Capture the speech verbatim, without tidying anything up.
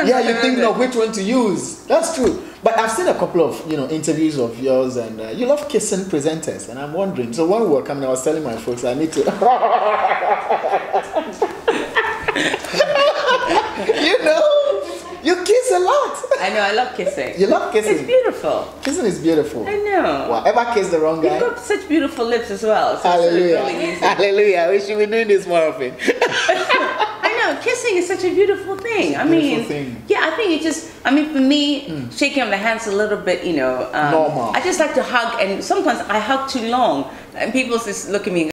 Yeah, you think of which one to use. That's true. But I've seen a couple of, you know, interviews of yours, and uh, you love kissing presenters, and I'm wondering. So when we were coming, I was telling my folks I need to. You know, you kiss a lot. I know, I love kissing. You love kissing. It's beautiful. Kissing is beautiful. I know. Wow. Ever kissed the wrong guy? You've got such beautiful lips as well. So Hallelujah. it's really easy. Hallelujah. We should be doing this more often. I know, kissing is such a beautiful thing. It's a I beautiful mean, thing. yeah, I think it just, I mean, for me, mm. shaking of the hands a little bit, you know. Um, Normal. I just like to hug, and sometimes I hug too long, and people just look at me and